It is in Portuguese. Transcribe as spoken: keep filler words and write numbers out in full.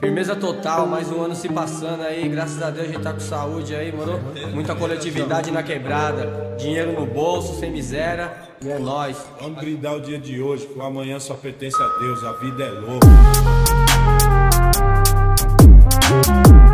Firmeza total, mais um ano se passando aí, graças a Deus a gente tá com saúde aí, mano. Muita coletividade na quebrada, dinheiro no bolso, sem miséria, e é nóis. Vamos brindar o dia de hoje, que o amanhã só pertence a Deus, a vida é louca.